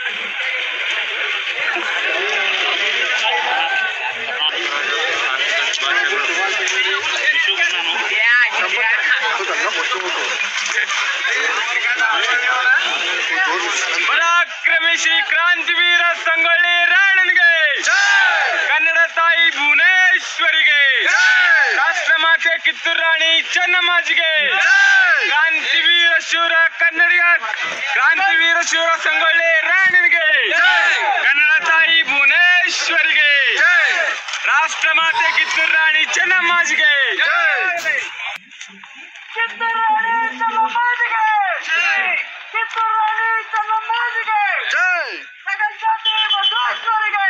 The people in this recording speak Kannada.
ಪರಾಕ್ರಮಿ ಶ್ರೀ ಕ್ರಾಂತಿವೀರ ಸಂಗೊಳ್ಳಿ ರಾಯಣ್ಣನಿಗೆ, ಕನ್ನಡ ತಾಯಿ ಭುವನೇಶ್ವರಿಗೆ, ರಾಷ್ಟ್ರಮಾತೆ ಕಿತ್ತೂರು ರಾಣಿ ಚೆನ್ನಮ್ಮಾಜಿಗೆ, ಕ್ರಾಂತಿವೀರ ಶೂರ ಕನ್ನಡಿಗ ಕ್ರಾಂತಿವೀರ ಶೂರ ಸಂಗೊಳ್ಳಿ ರಾಯಣ್ಣನಿಗೆ, ಕನ್ನಡ ತಾಯಿ ಭುವನೇಶ್ವರಿಗೆ, ರಾಷ್ಟ್ರಮಾತೆ ಕಿತ್ತೂರು ರಾಣಿ ಚೆನ್ನಮ್ಮಾಜಿಗೆ, ಕಿತ್ತೂರು ರಾಣಿ ಚೆನ್ನಮ್ಮಾಜಿಗೆ, ಕಿತ್ತೂರು ರಾಣಿ ಚೆನ್ನಮ್ಮಾಜಿಗೆ, ಜಗಜ್ಯೋತಿ ಬಸವೇಶ್ವರಿಗೆ.